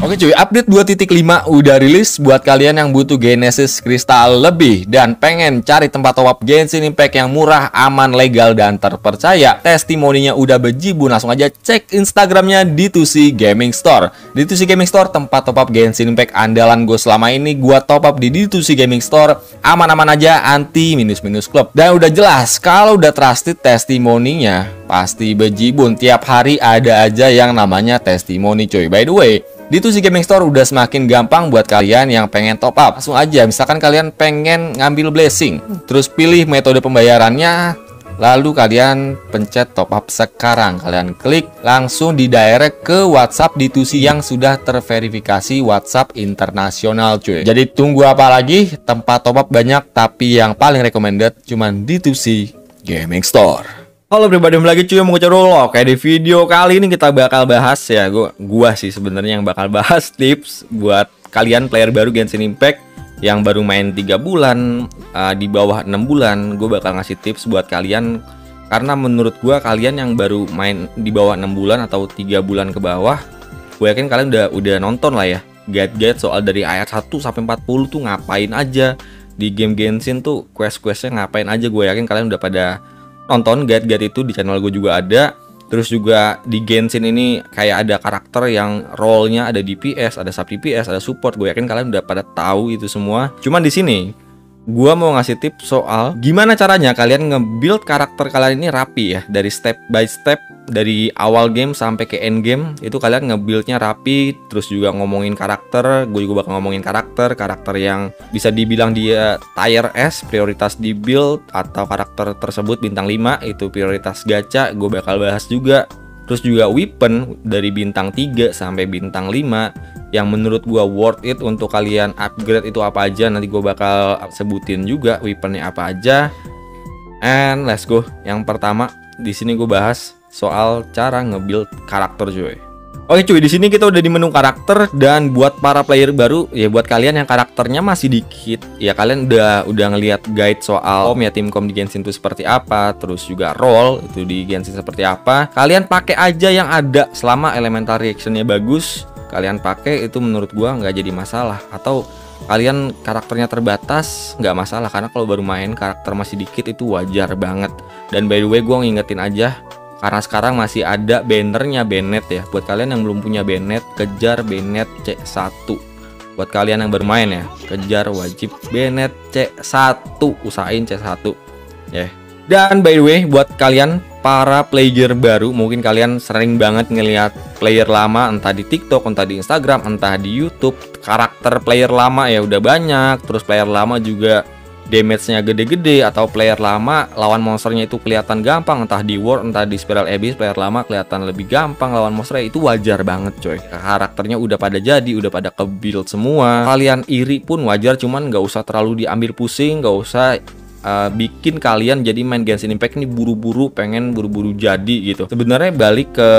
Oke cuy, update 2.5 udah rilis buat kalian yang butuh Genesis Crystal lebih dan pengen cari tempat top up Genshin Impact yang murah, aman, legal, dan terpercaya. Testimoninya udah bejibun, langsung aja cek Instagramnya D2C Gaming Store. D2C Gaming Store tempat top up Genshin Impact andalan gue selama ini. Gua top up di D2C Gaming Store, aman-aman aja, anti minus-minus klub. Dan udah jelas, kalau udah trusted testimoninya pasti bejibun. Tiap hari ada aja yang namanya testimoni cuy. By the way, D2C Gaming Store udah semakin gampang buat kalian yang pengen top up. Langsung aja, misalkan kalian pengen ngambil blessing, terus pilih metode pembayarannya, lalu kalian pencet top up sekarang. Kalian klik, langsung didirect ke WhatsApp D2C yang sudah terverifikasi WhatsApp internasional cuy. Jadi tunggu apa lagi? Tempat top up banyak, tapi yang paling recommended cuman D2C Gaming Store. Halo pribadi lagi cuy, mau dulu. Oke, di video kali ini kita bakal bahas ya, gua sih sebenarnya yang bakal bahas tips buat kalian player baru Genshin Impact yang baru main 3 bulan, di bawah 6 bulan. Gue bakal ngasih tips buat kalian karena menurut gua kalian yang baru main di bawah 6 bulan atau 3 bulan ke bawah, gue yakin kalian udah nonton lah ya guide-guide soal dari ayat 1 sampai 40 tuh ngapain aja di game Genshin tuh, quest-questnya ngapain aja. Gue yakin kalian udah pada nonton guide-guide itu, di channel gue juga ada. Terus juga di Genshin ini kayak ada karakter yang role-nya ada DPS, ada sub DPS, ada support. Gue yakin kalian udah pada tahu itu semua. Cuman di sini gua mau ngasih tips soal gimana caranya kalian nge-build karakter kalian ini rapi ya, dari step by step, dari awal game sampai ke end game itu kalian nge-buildnya rapi. Terus juga ngomongin karakter, gue juga bakal ngomongin karakter yang bisa dibilang dia tier S, prioritas di build, atau karakter tersebut bintang 5 itu prioritas gacha, gue bakal bahas juga. Terus juga weapon dari bintang 3 sampai bintang 5 yang menurut gua worth it untuk kalian upgrade itu apa aja. Nanti gua bakal sebutin juga weaponnya apa aja. And let's go. Yang pertama di sini gua bahas soal cara nge-build karakter cuy. Oke cuy, di sini kita udah di menu karakter, dan buat para player baru ya, buat kalian yang karakternya masih dikit ya, kalian udah ngelihat guide soal ya timcom di Genshin itu seperti apa, terus juga role itu di Genshin seperti apa. Kalian pakai aja yang ada, selama elemental reactionnya bagus kalian pakai, itu menurut gua nggak jadi masalah. Atau kalian karakternya terbatas nggak masalah, karena kalau baru main karakter masih dikit itu wajar banget. Dan by the way gua ngingetin aja, karena sekarang masih ada bannernya Bennett ya. Buat kalian yang belum punya Bennett, kejar Bennett C1. Buat kalian yang bermain ya, kejar wajib Bennett C1, usahain C1 ya. Dan by the way, buat kalian para player baru, mungkin kalian sering banget ngelihat player lama entah di TikTok, entah di Instagram, entah di YouTube. Karakter player lama ya udah banyak, terus player lama juga damage-nya gede-gede, atau player lama lawan monsternya itu kelihatan gampang, entah di War, entah di Spiral Abyss, player lama kelihatan lebih gampang lawan monsternya. Itu wajar banget coy, karakternya udah pada jadi, udah pada ke-build semua. Kalian iri pun wajar, cuman nggak usah terlalu diambil pusing, nggak usah bikin kalian jadi main Genshin Impact ini buru-buru, pengen buru-buru jadi gitu. Sebenarnya balik ke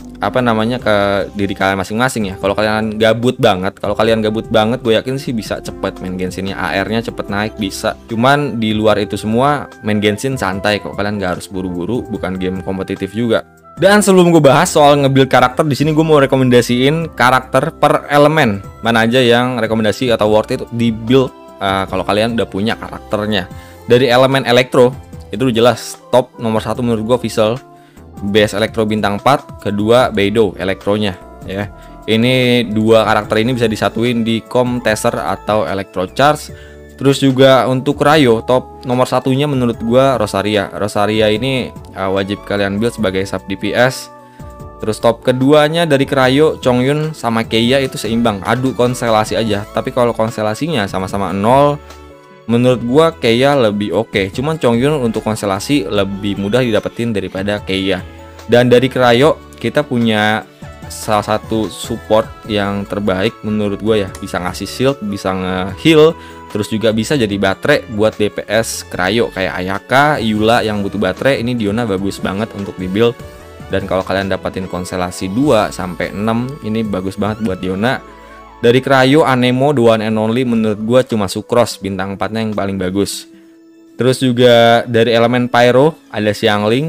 ke diri kalian masing-masing ya. Kalau kalian gabut banget, gue yakin sih bisa cepet main Genshinnya, AR-nya cepet naik bisa. Cuman di luar itu semua main Genshin santai kok, kalian nggak harus buru-buru, bukan game kompetitif juga. Dan sebelum gue bahas soal nge-build karakter, di sini gue mau rekomendasiin karakter per elemen mana aja yang rekomendasi atau worth it di build kalau kalian udah punya karakternya. Dari elemen elektro itu jelas top nomor 1 menurut gue Visel, base elektro bintang 4, kedua Beidou elektronya ya. Ini dua karakter ini bisa disatuin di Com Taser atau Electro Charge. Terus juga untuk Rayo, top nomor 1-nya menurut gua Rosaria. Rosaria ini wajib kalian build sebagai sub DPS. Terus top keduanya dari Rayo, Chongyun sama Keiya itu seimbang, adu konstelasi aja. Tapi kalau konstelasinya sama-sama 0, menurut gua Keiya lebih oke. Cuman Chongyun untuk konstelasi lebih mudah didapetin daripada Keiya. Dan dari Rayo kita punya salah satu support yang terbaik menurut gue ya, bisa ngasih shield, bisa nge-heal, terus juga bisa jadi baterai buat DPS Rayo kayak Ayaka, Eula yang butuh baterai. Ini Diona bagus banget untuk di build. Dan kalau kalian dapatin konstelasi 2 sampai 6, ini bagus banget buat Diona. Dari Rayo, Anemo, the one and only menurut gue cuma Sucrose bintang 4-nya yang paling bagus. Terus juga dari elemen Pyro ada Xiangling.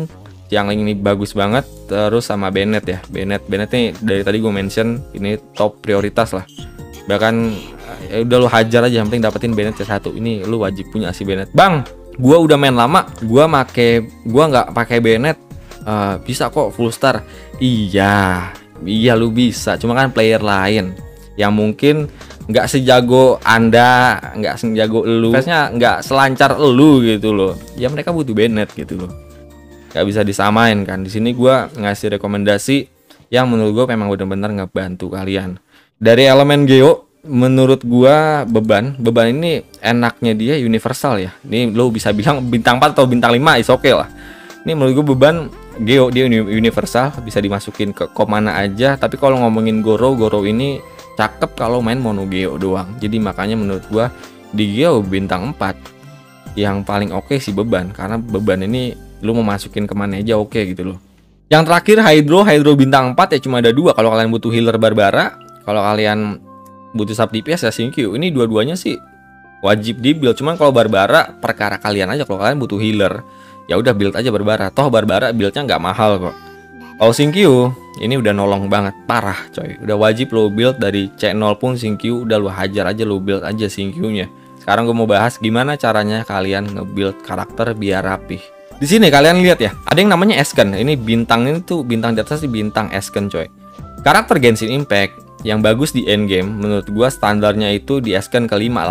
Xiangling ini bagus banget. Terus sama Bennett ya. Bennett nih dari tadi gue mention ini top prioritas lah. Bahkan ya udah lu hajar aja, yang penting dapetin Bennett C1. Ini lu wajib punya si Bennett. Bang, gua udah main lama, gua nggak pakai Bennett. Bisa kok full star. Iya lu bisa. Cuma kan player lain yang mungkin nggak sejago Anda, nggak sejago elu, face-nya nggak selancar elu gitu loh. Ya mereka butuh Bennett gitu loh. Nggak bisa disamain kan. Di sini gua ngasih rekomendasi yang menurut gua memang benar-benar ngebantu kalian. Dari elemen Geo, menurut gua beban ini enaknya dia universal ya. Ini lo bisa bilang bintang 4 atau bintang 5 is oke lah. Ini menurut gua beban Geo dia universal, bisa dimasukin ke mana aja. Tapi kalau ngomongin Goro ini cakep kalau main mono Geo doang. Jadi makanya menurut gua di Geo bintang 4 yang paling oke sih beban, karena beban ini lu mau masukin kemana aja oke gitu loh. Yang terakhir Hydro bintang 4 ya cuma ada 2. Kalau kalian butuh healer Barbara, kalau kalian butuh sub DPS ya Xingqiu. Ini dua-duanya sih wajib di build. Cuman kalau Barbara perkara kalian aja. Kalau kalian butuh healer, ya udah build aja Barbara. Toh Barbara buildnya nggak mahal kok. Kalau Xingqiu ini udah nolong banget, parah coy. Udah wajib lo build dari C0 pun Xingqiu udah lo hajar aja, lo build aja Xingqiu-nya. Sekarang gue mau bahas gimana caranya kalian nge-build karakter biar rapih. Di sini kalian lihat ya, ada yang namanya Esken. Ini bintang ini tuh bintang di atas sih bintang Esken coy. Karakter Genshin Impact yang bagus di endgame menurut gua standarnya itu di Esken ke 5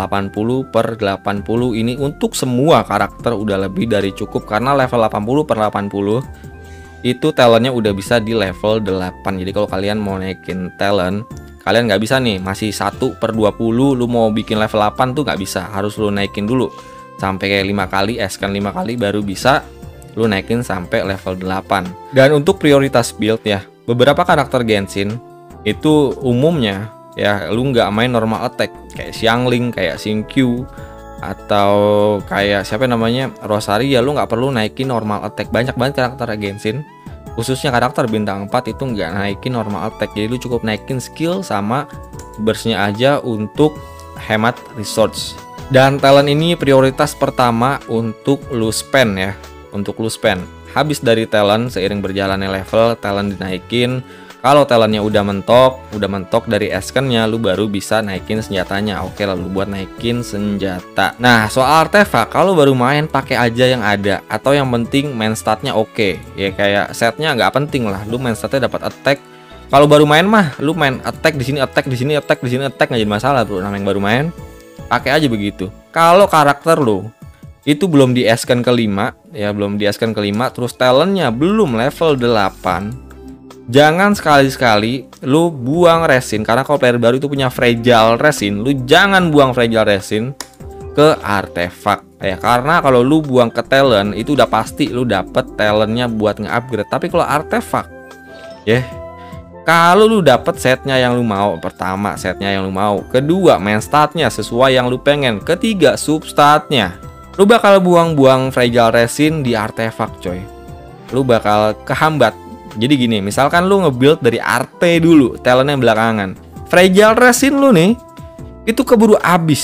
80/80. Ini untuk semua karakter udah lebih dari cukup, karena level 80/80 itu talentnya udah bisa di level 8. Jadi kalau kalian mau naikin talent, kalian nggak bisa nih masih 1/20 lu mau bikin level 8 tuh nggak bisa, harus lu naikin dulu sampai kayak 5 kali, Esken 5 kali baru bisa lu naikin sampai level 8. Dan untuk prioritas build ya, beberapa karakter Genshin itu umumnya ya lu nggak main normal attack kayak Xiangling, kayak Xingqiu, atau kayak siapa namanya Rosaria. Lu nggak perlu naikin normal attack. Banyak banget karakter Genshin, khususnya karakter bintang 4 itu nggak naikin normal attack. Jadi lu cukup naikin skill sama burstnya aja untuk hemat resource. Dan talent ini prioritas pertama untuk lu spend ya, untuk lu spend. Habis dari talent, seiring berjalannya level, talent dinaikin. Kalau talentnya udah mentok dari Eskennya, lu baru bisa naikin senjatanya. Oke, lalu buat naikin senjata. Nah, soal artefak, kalau baru main pakai aja yang ada, atau yang penting main statnya oke. Ya kayak setnya nggak penting lah, lu main statnya dapat attack. Kalau baru main mah, lu main attack di sini, attack di sini, attack di sini, attack nggak jadi masalah bro. Namanya yang baru main, pakai aja begitu. Kalau karakter lu itu belum di Esken ke-5 ya, belum di Esken ke-5, terus talentnya belum level 8. Jangan sekali-sekali lu buang resin, karena kalau player baru itu punya fragile resin, lu jangan buang fragile resin ke artefak ya, karena kalau lu buang ke talent itu udah pasti lu dapet talentnya buat nge-upgrade. Tapi kalau artefak ya, kalau lu dapet setnya yang lu mau, pertama setnya yang lu mau, kedua main statnya sesuai yang lu pengen, ketiga substatnya, lu bakal buang-buang fragile resin di artefak coy. Lu bakal kehambat. Jadi gini, misalkan lu nge-build dari arte dulu, talentnya belakangan, fragile resin lu nih itu keburu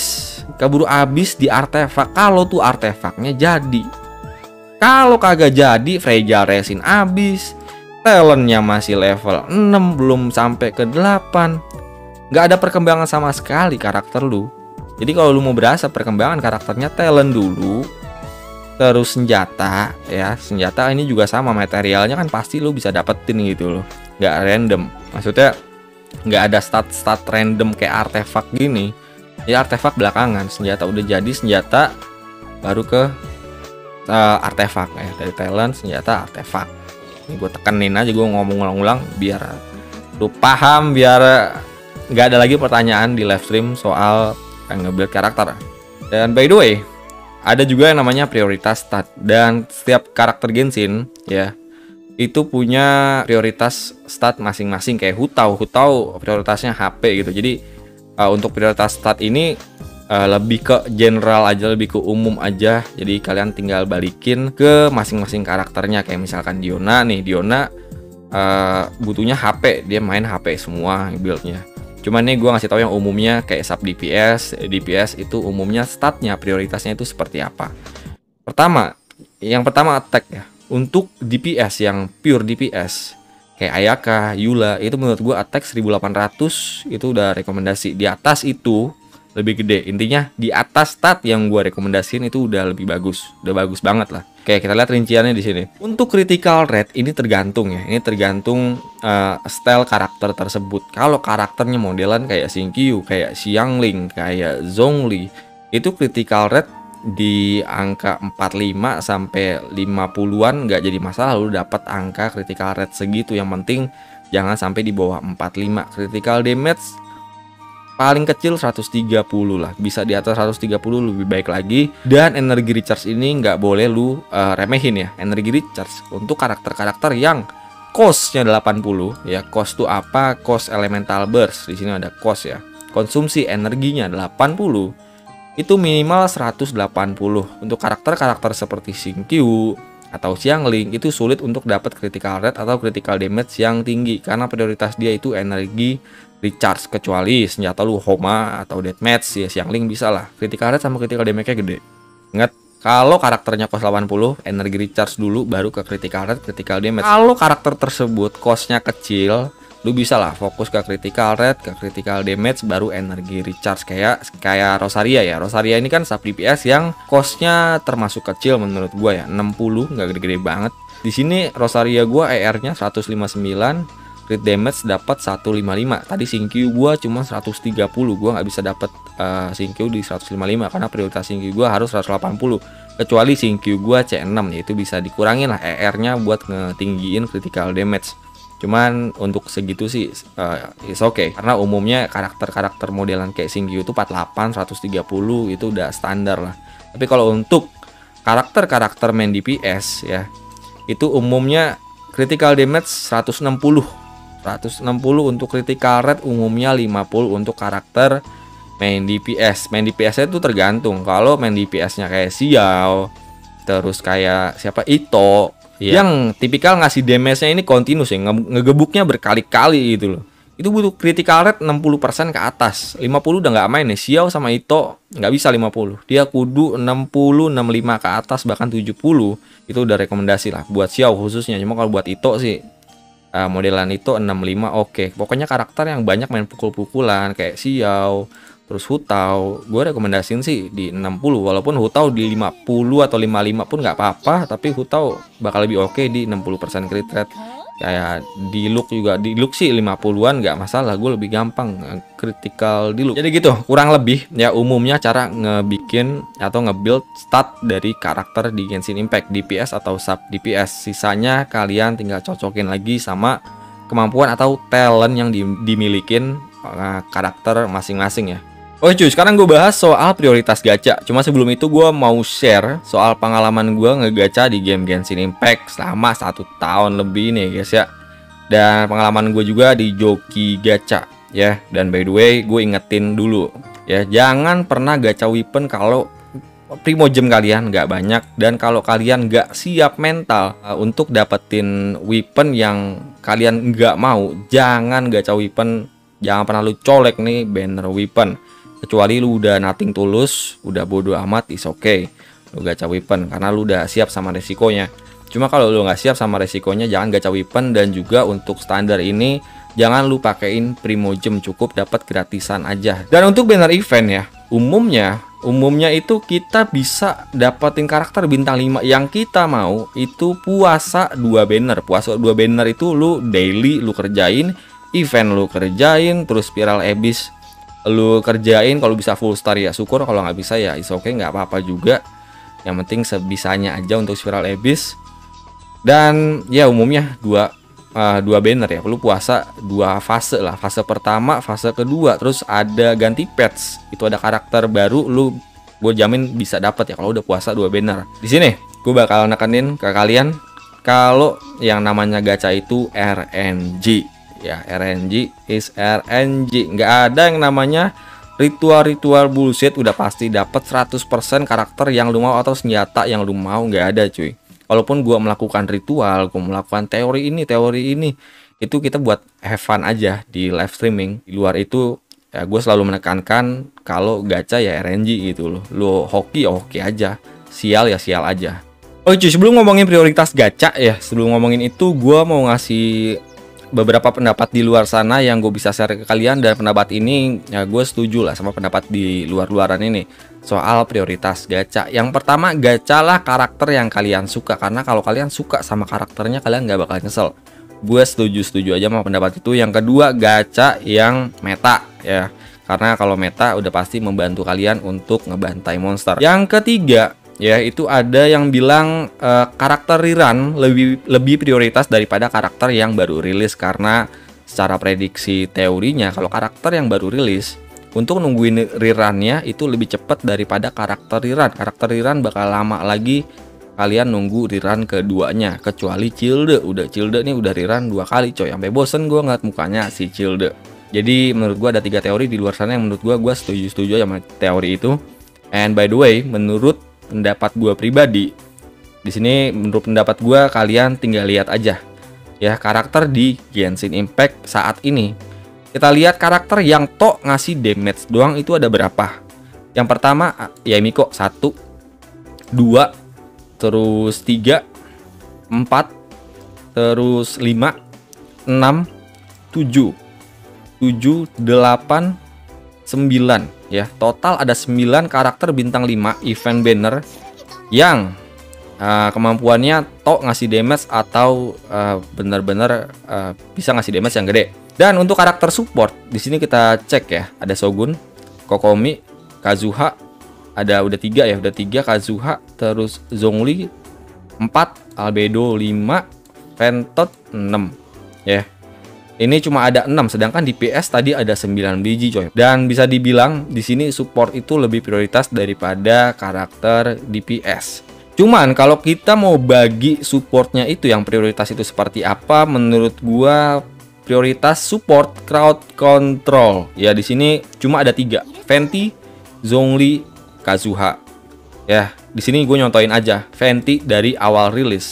habis di artefak. Kalau tuh artefaknya jadi, kalau kagak jadi, fragile resin habis, talentnya masih level 6 belum sampai ke 8, nggak ada perkembangan sama sekali karakter lu. Jadi kalau lu mau berasa perkembangan karakternya, talent dulu, terus senjata ya. Senjata ini juga sama, materialnya kan pasti lu bisa dapetin gitu loh, nggak random. Maksudnya nggak ada stat random kayak artefak gini ya. Artefak belakangan, senjata udah jadi, senjata baru ke artefak ya. Dari talent, senjata, artefak. Ini gue tekenin aja, gue ngomong ulang-ulang biar lu paham, biar nggak ada lagi pertanyaan di live stream soal nge-build karakter. Dan by the way, ada juga yang namanya prioritas stat, dan setiap karakter Genshin ya itu punya prioritas stat masing-masing. Kayak Hutao prioritasnya HP gitu. Jadi untuk prioritas stat ini lebih ke general aja, lebih ke umum aja. Jadi kalian tinggal balikin ke masing-masing karakternya. Kayak misalkan Diona nih, Diona butuhnya HP, dia main HP semua buildnya. Cuman nih gue ngasih tahu yang umumnya kayak sub DPS itu umumnya statnya prioritasnya itu seperti apa. Yang pertama attack ya. untuk DPS yang pure DPS kayak Ayaka, Eula, itu menurut gue attack 1800 itu udah rekomendasi. Di atas itu lebih gede. Intinya di atas stat yang gue rekomendasiin itu udah lebih bagus. Udah bagus banget lah. Oke, kita lihat rinciannya di sini. Untuk critical rate ini tergantung ya. Ini tergantung style karakter tersebut. Kalau karakternya modelan kayak Xingqiu, kayak Xiangling, kayak Zhongli, itu critical rate di angka 45 sampai 50-an nggak jadi masalah. Lu dapat angka critical rate segitu, yang penting jangan sampai di bawah 45. Critical damage paling kecil 130 lah, bisa di atas 130 lebih baik lagi. Dan energi recharge ini nggak boleh lu remehin ya. Energi recharge untuk karakter-karakter yang cost-nya 80 ya. Cost tuh apa? Cost elemental burst. Di sini ada cost ya. Konsumsi energinya 80. Itu minimal 180. Untuk karakter-karakter seperti Xingqiu atau Xiangling itu sulit untuk dapat critical rate atau critical damage yang tinggi karena prioritas dia itu energi recharge, kecuali senjata lu Homa atau deathmatch ya. Xiangling bisa lah, critical rate sama critical damage-nya gede. Ingat, kalau karakternya cost 80, energi recharge dulu baru ke critical rate, critical damage. Kalau karakter tersebut cost-nya kecil, lu bisa lah fokus ke critical rate, ke critical damage, baru energi recharge. Kayak Rosaria ya. Rosaria ini kan sub DPS yang costnya termasuk kecil menurut gua ya, 60, nggak gede-gede banget. Di sini Rosaria gua ER-nya 159, crit damage dapat 155. Tadi Xingqiu gua cuma 130, gua nggak bisa dapat Xingqiu di 155 karena prioritas Xingqiu gua harus 180. Kecuali Xingqiu gua C6, yaitu bisa dikurangin lah ER-nya buat ngetinggiin critical damage. Cuman untuk segitu sih is okay. Karena umumnya karakter-karakter modelan kayak Xingqiu itu 48, 130 itu udah standar lah. Tapi kalau untuk karakter-karakter main DPS ya, itu umumnya critical damage 160. 160 untuk critical rate, umumnya 50 untuk karakter main DPS. Main DPS itu tergantung. Kalau main DPS-nya kayak Xiao, terus kayak siapa Ito, yang tipikal ngasih damage-nya ini continuous ya, ngegebuknya berkali-kali gitu loh. Itu butuh critical rate 60% ke atas. 50 udah nggak main nih. Xiao sama Ito nggak bisa 50. Dia kudu 60, 65 ke atas, bahkan 70. Itu udah rekomendasi lah buat Xiao khususnya. Cuma kalau buat Ito sih modelan Ito 65 oke. Pokoknya karakter yang banyak main pukul-pukulan kayak Xiao, terus Hutao, gue rekomendasiin sih di 60. Walaupun Hutao di 50 atau 55 pun nggak apa-apa, tapi Hutao bakal lebih oke di 60% crit rate. Kayak di look juga, di look sih 50-an nggak masalah, gue lebih gampang critical di look. Jadi gitu, kurang lebih ya umumnya cara ngebikin atau ngebuild stat dari karakter di Genshin Impact, DPS atau sub DPS. Sisanya kalian tinggal cocokin lagi sama kemampuan atau talent yang dimilikin karakter masing-masing ya. Oke cuy, sekarang gue bahas soal prioritas gacha. Cuma sebelum itu gue mau share soal pengalaman gue ngegacha di game Genshin Impact selama 1 tahun lebih nih guys ya. Dan pengalaman gue juga di joki gacha ya. Dan by the way, gue ingetin dulu ya, jangan pernah gacha weapon kalau primogem kalian nggak banyak, dan kalau kalian nggak siap mental untuk dapetin weapon yang kalian nggak mau, jangan gacha weapon. Jangan pernah lu colek nih banner weapon. Kecuali lu udah nothing tulus, udah bodo amat, is okay lu gacha weapon karena lu udah siap sama resikonya. Cuma kalau lu nggak siap sama resikonya, jangan gacha weapon. Dan juga untuk standar ini jangan lu pakein primogem, cukup dapat gratisan aja. Dan untuk banner event ya, umumnya itu kita bisa dapetin karakter bintang 5 yang kita mau. Itu puasa 2 banner. Puasa 2 banner itu lu daily lu kerjain, event lu kerjain, terus spiral abyss lu kerjain. Kalau bisa full star ya syukur, kalau nggak bisa ya is okay, nggak apa-apa juga. Yang penting sebisanya aja untuk spiral abyss. Dan ya umumnya dua banner ya, lu puasa 2 fase lah. Fase pertama, fase kedua, terus ada ganti patch. Itu ada karakter baru, gue jamin bisa dapat ya kalau udah puasa 2 banner. Di sini gue bakal nekenin ke kalian kalau yang namanya gacha itu RNG. Ya, RNG is RNG. Nggak ada yang namanya ritual-ritual bullshit. Udah pasti dapat 100% karakter yang lu mau atau senjata yang lu mau. Nggak ada cuy. Walaupun gua melakukan ritual, gua melakukan teori ini, itu kita buat have fun aja di live streaming. Di luar itu ya gue selalu menekankan kalau gacha ya RNG gitu loh. Lu hoki ya hoki aja, sial ya sial aja. Oh cuy, sebelum ngomongin prioritas gacha ya, sebelum ngomongin itu gue mau ngasih beberapa pendapat di luar sana yang gue bisa share ke kalian. Dan pendapat ini ya gue setuju lah sama pendapat di luar-luaran ini soal prioritas gacha. Yang pertama, gacalah karakter yang kalian suka, karena kalau kalian suka sama karakternya kalian nggak bakal nyesel. Gue setuju aja sama pendapat itu. Yang kedua, gacha yang meta ya, karena kalau meta udah pasti membantu kalian untuk ngebantai monster. Yang ketiga ya, itu ada yang bilang karakter rerun lebih prioritas daripada karakter yang baru rilis, karena secara prediksi teorinya kalau karakter yang baru rilis untuk nungguin rerunnya itu lebih cepat daripada karakter rerun. Karakter rerun bakal lama lagi kalian nunggu rerun keduanya, kecuali Childe. Childe nih udah rerun 2 kali coy, sampai bosen gue ngeliat mukanya si Childe. Jadi menurut gue ada 3 teori di luar sana yang menurut gue setuju sama teori itu. And by the way, menurut pendapat gue pribadi, di sini menurut pendapat gue kalian tinggal lihat aja ya karakter di Genshin Impact saat ini. Kita lihat karakter yang tok ngasih damage doang itu ada berapa. Yang pertama Yamiko 1, 2, terus 3, 4, terus 5, 6, 7, 8, 9 ya. Total ada 9 karakter bintang 5 event banner yang kemampuannya tok ngasih damage atau benar-benar bisa ngasih damage yang gede. Dan untuk karakter support di sini kita cek ya, ada Shogun, Kokomi, Kazuha, udah 3 ya, udah 3 Kazuha, terus Zhongli 4, Albedo 5, Ventot 6 ya. Ini cuma ada 6, sedangkan di PS tadi ada 9 biji coy. Dan bisa dibilang di sini support itu lebih prioritas daripada karakter DPS. Cuman kalau kita mau bagi supportnya itu yang prioritas itu seperti apa, menurut gua prioritas support crowd control. Ya di sini cuma ada 3, Venti, Zhongli, Kazuha. Ya, di sini gue nyontoin aja Venti dari awal rilis.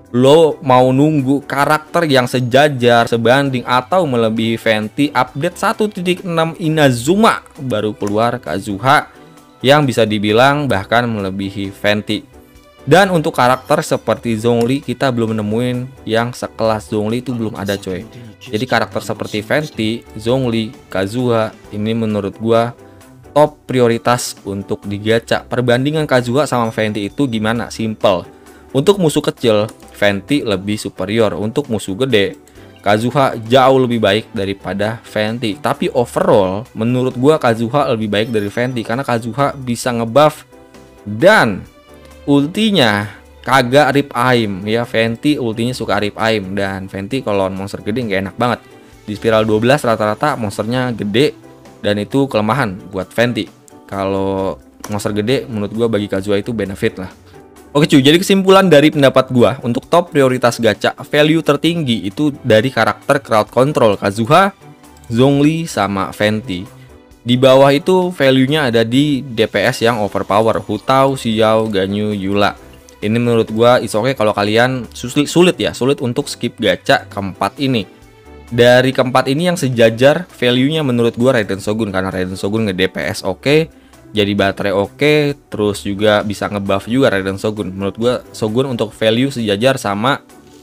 Lo mau nunggu karakter yang sejajar, sebanding atau melebihi Venti, update 1.6 Inazuma baru keluar Kazuha yang bisa dibilang bahkan melebihi Venti. Dan untuk karakter seperti Zhongli kita belum nemuin yang sekelas Zhongli, itu belum ada coy. Jadi karakter seperti Venti, Zhongli, Kazuha ini menurut gua top prioritas untuk digacha. Perbandingan Kazuha sama Venti itu gimana? Simple. Untuk musuh kecil, Venti lebih superior. Untuk musuh gede, Kazuha jauh lebih baik daripada Venti. Tapi overall, menurut gua Kazuha lebih baik dari Venti, karena Kazuha bisa ngebuff dan ultinya kagak rip aim ya. Venti ultinya suka rip aim, dan Venti kalau monster gede nggak enak banget. Di spiral 12 rata-rata monsternya gede, dan itu kelemahan buat Venti. Kalau monster gede menurut gua bagi Kazuha itu benefit lah. Oke cuy, jadi kesimpulan dari pendapat gua untuk top prioritas gacha, value tertinggi itu dari karakter crowd control Kazuha, Zhongli, sama Venti. Di bawah itu value-nya ada di DPS yang overpower, Hu Tao, Xiao, Ganyu, Eula. Ini menurut gua is okay kalau kalian sulit untuk skip gacha keempat ini. Dari keempat ini yang sejajar value-nya menurut gua Raiden Shogun, karena Raiden Shogun nge-DPS oke, jadi baterai oke, terus juga bisa ngebuff juga Raiden Shogun. Menurut gua Shogun untuk value sejajar sama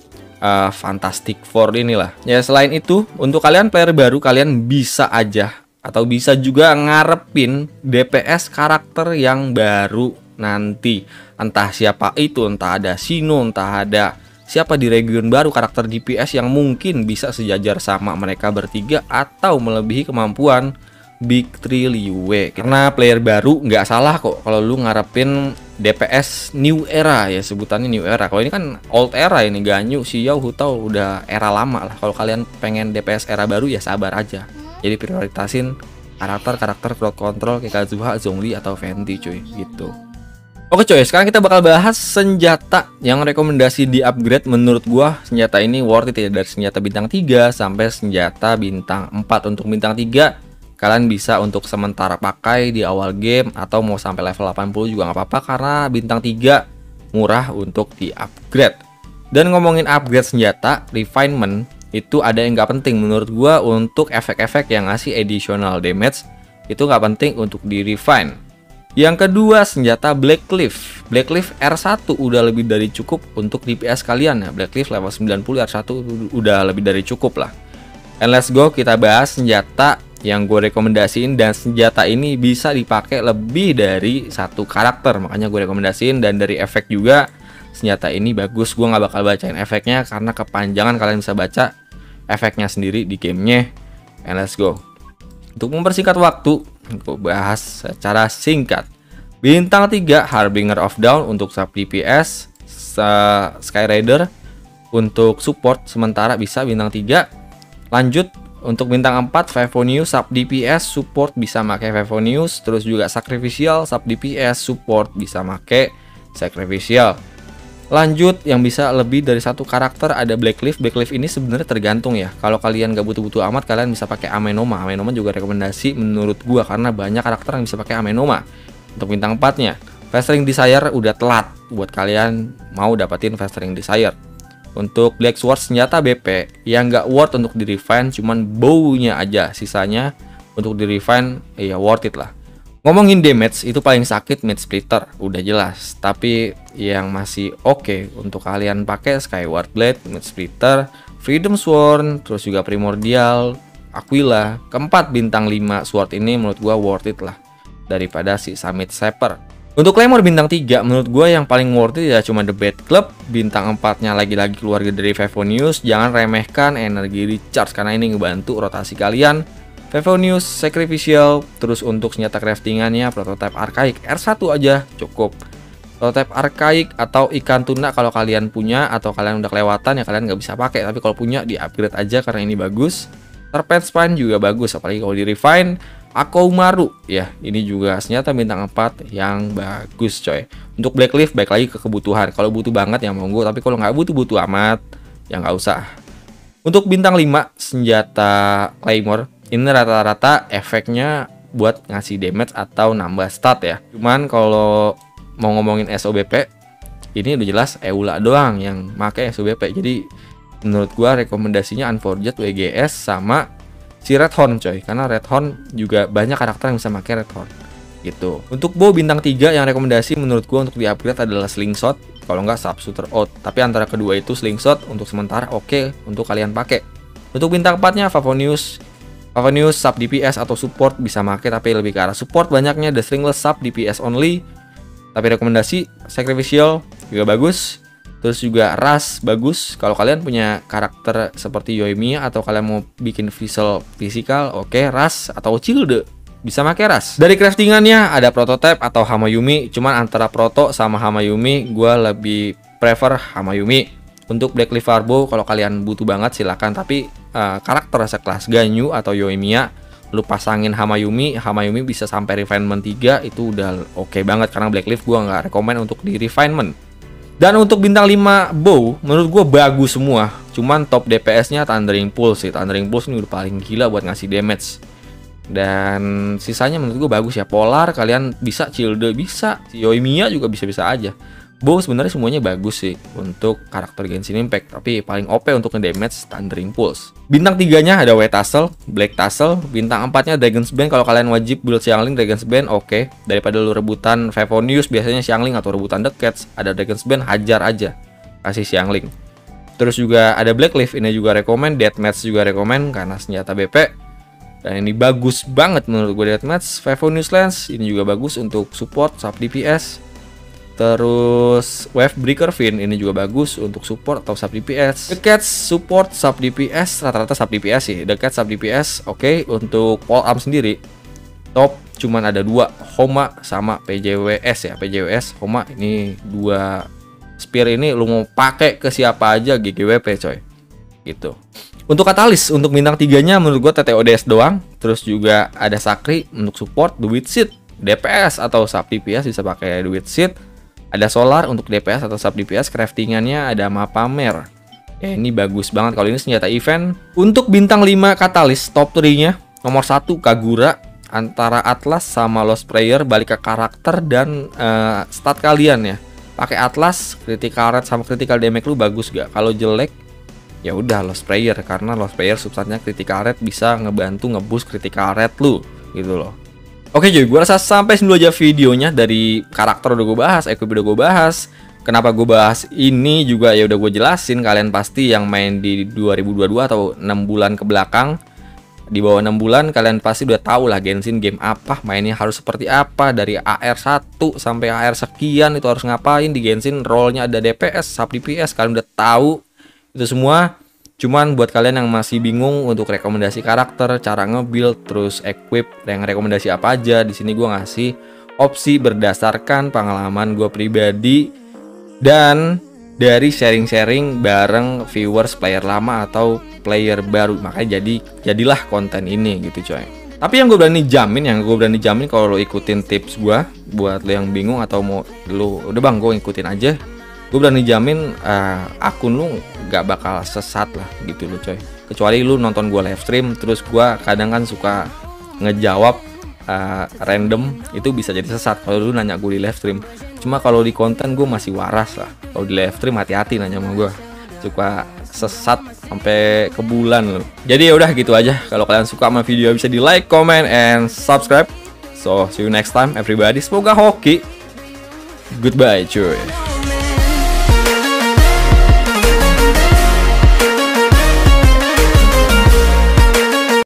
Fantastic Four inilah. Ya selain itu, untuk kalian player baru, kalian bisa aja atau bisa juga ngarepin DPS karakter yang baru nanti. Entah siapa itu, entah ada Shino, entah ada siapa di region baru karakter DPS yang mungkin bisa sejajar sama mereka bertiga atau melebihi kemampuan Big 3 Liyue. Karena player baru nggak salah kok kalau lu ngarepin DPS new era ya, sebutannya new era. Kalau ini kan old era, ini Ganyu, Xiao, Hu Tao udah era lama lah. Kalau kalian pengen DPS era baru ya sabar aja. Jadi prioritasin karakter crowd control kayak Kazuha, Zhongli, atau Venti cuy gitu. Oke cuy, sekarang kita bakal bahas senjata yang rekomendasi di upgrade. Menurut gua senjata ini worth it ya, dari senjata bintang 3 sampai senjata bintang 4. Untuk bintang 3 kalian bisa untuk sementara pakai di awal game, atau mau sampai level 80 juga nggak apa-apa, karena bintang 3 murah untuk di upgrade. Dan ngomongin upgrade senjata, refinement itu ada yang nggak penting menurut gua. Untuk efek-efek yang ngasih additional damage itu nggak penting untuk di refine. Yang kedua, senjata Blackcliff. Blackcliff R1 udah lebih dari cukup untuk DPS kalian ya. Blackcliff level 90 R1 udah lebih dari cukup lah. And let's go, kita bahas senjata yang gue rekomendasiin, dan senjata ini bisa dipakai lebih dari satu karakter, makanya gue rekomendasiin. Dan dari efek juga senjata ini bagus. Gue nggak bakal bacain efeknya karena kepanjangan, kalian bisa baca efeknya sendiri di gamenya. And let's go. Untuk mempersingkat waktu, gue bahas secara singkat. Bintang 3 Harbinger of Dawn untuk sub DPS, Skyrider untuk support sementara bisa bintang 3. Lanjut untuk bintang 4 Favonius sub DPS support bisa pakai Favonius, terus juga Sacrificial sub DPS support bisa pakai Sacrificial. Lanjut yang bisa lebih dari satu karakter ada Blackcliff. Blackcliff ini sebenarnya tergantung ya. Kalau kalian gak butuh-butuh amat, kalian bisa pakai Amenoma. Amenoma juga rekomendasi menurut gua karena banyak karakter yang bisa pakai Amenoma. Untuk bintang 4-nya Festering Desire udah telat buat kalian mau dapetin Festering Desire. Untuk Black Sword senjata BP yang nggak worth untuk di refine, cuman bow-nya aja, sisanya untuk di refine ya worth it lah. Ngomongin damage, itu paling sakit Mid Splitter udah jelas, tapi yang masih oke untuk kalian pakai Skyward Blade, Mid Splitter, Freedom Sword, terus juga Primordial, Aquila. Keempat bintang 5 sword ini menurut gua worth it lah daripada si Summit Saber. Untuk Claymore bintang 3 menurut gue yang paling worth it ya cuma The Bad Club. Bintang 4-nya lagi-lagi keluarga dari Favonius. Jangan remehkan energi recharge karena ini ngebantu rotasi kalian. Favonius, Sacrificial. Terus untuk senjata craftingannya Prototype Archaic R1 aja cukup. Prototype Archaic atau ikan tuna kalau kalian punya, atau kalian udah kelewatan ya kalian nggak bisa pakai. Tapi kalau punya di upgrade aja karena ini bagus. Serpent Spine juga bagus apalagi kalau di refine. Akoumaru ya, ini juga senjata bintang 4 yang bagus coy. Untuk Blackcliff baik lagi ke kebutuhan. Kalau butuh banget ya monggo, tapi kalau nggak butuh amat ya nggak usah. Untuk bintang 5 senjata Claymore ini rata-rata efeknya buat ngasih damage atau nambah stat ya. Cuman kalau mau ngomongin SOBP ini udah jelas Eula doang yang pakai SOBP. Jadi menurut gua rekomendasinya Unforged WGS sama si Red Horn coy, karena Red Horn juga banyak karakter yang bisa pakai Red Horn gitu. Untuk bow bintang 3 yang rekomendasi menurut gua untuk di upgrade adalah Slingshot, kalau nggak Sharpshooter Out. Tapi antara kedua itu Slingshot untuk sementara oke untuk kalian pakai. Untuk bintang 4-nya Favonius sub DPS atau support bisa pakai, tapi lebih ke arah support banyaknya. The Stringless sub DPS only, tapi rekomendasi Sacrificial juga bagus. Terus juga Ras bagus. Kalau kalian punya karakter seperti Yoimiya atau kalian mau bikin visual fisikal, oke, Ras atau Childe bisa pakai Ras. Dari craftingannya ada Prototype atau Hamayumi. Cuman antara Proto sama Hamayumi gue lebih prefer Hamayumi. Untuk Blackcliff Arbow kalau kalian butuh banget silakan, tapi karakter sekelas Ganyu atau Yoimiya lu pasangin Hamayumi bisa sampai refinement 3 itu udah oke banget, karena Blackcliff gue nggak rekomend untuk di refinement. Dan untuk bintang 5 bow menurut gue bagus semua. Cuman top DPS-nya Thundering Pulse sih. Thundering Pulse ini udah paling gila buat ngasih damage. Dan sisanya menurut gue bagus ya. Polar kalian bisa, Childe bisa, Yoimiya juga bisa-bisa aja. Bow sebenarnya semuanya bagus sih untuk karakter Genshin Impact, tapi paling OP untuk nge-damage Thundering Pulse. Bintang 3-nya ada White Tassel, Black Tassel. Bintang 4-nya Dragon's Bane. Kalau kalian wajib build Xiangling, Dragon's Bane oke. Daripada lu rebutan Favonius biasanya Xiangling atau rebutan The Cats, ada Dragon's Bane, hajar aja kasih Xiangling. Terus juga ada Blackcliff, ini juga rekomend. Deathmatch juga rekomend karena senjata BP. Dan ini bagus banget menurut gue Deathmatch. Favonius Lance ini juga bagus untuk support sub DPS. Terus Wavebreaker Fin ini juga bagus untuk support atau sub DPS. The Cats support sub DPS, rata-rata sub DPS sih. The Cats sub DPS oke. Untuk Pole Arm sendiri top cuman ada 2, Homa sama PJWS ya. PJWS, Homa ini 2 spear ini lu mau pakai ke siapa aja GGWP coy. Gitu. Untuk Katalis, untuk bintang 3-nya menurut gua TTODS doang. Terus juga ada Sakri untuk support, Duit Seed, DPS atau sub DPS bisa pakai Duit Seed. Ada Solar untuk DPS atau sub DPS. Craftingannya ada Mapamer. Ya, ini bagus banget kalau ini senjata event. Untuk bintang 5 Katalis, top 3-nya nomor 1 Kagura. Antara Atlas sama Lost Prayer, balik ke karakter dan stat kalian ya. Pakai Atlas, critical rate sama critical damage lu bagus gak? Kalau jelek ya udah Lost Prayer, karena Lost Prayer substatnya critical rate bisa ngebantu ngeboost critical rate lu gitu loh. Oke cuy, gue rasa sampai sini dulu aja videonya. Dari karakter udah gue bahas, equip udah gue bahas. Kenapa gue bahas ini juga ya udah gue jelasin. Kalian pasti yang main di 2022 atau 6 bulan ke belakang, di bawah 6 bulan kalian pasti udah tahu lah Genshin game apa, mainnya harus seperti apa. Dari AR1 sampai AR sekian itu harus ngapain di Genshin, role-nya ada DPS, sub DPS, kalian udah tahu itu semua. Cuman buat kalian yang masih bingung untuk rekomendasi karakter, cara nge-build, terus equip, yang rekomendasi apa aja, di sini gue ngasih opsi berdasarkan pengalaman gue pribadi dan dari sharing-sharing bareng viewers player lama atau player baru. Makanya jadilah konten ini gitu coy. Tapi yang gue berani jamin, kalau lo ikutin tips gue, buat lo yang bingung atau mau lo udah bang gue ngikutin aja, gue berani jamin akun lu gak bakal sesat lah gitu lo coy. Kecuali lu nonton gue live stream, terus gue kadang kan suka ngejawab random, itu bisa jadi sesat kalau lu nanya gue di live stream. Cuma kalau di konten gue masih waras lah. Kalau di live stream hati-hati nanya sama gue, suka sesat sampai ke bulan lo. Jadi ya udah gitu aja. Kalau kalian suka sama video bisa di like, comment, and subscribe. So see you next time everybody. Semoga hoki. Goodbye cuy.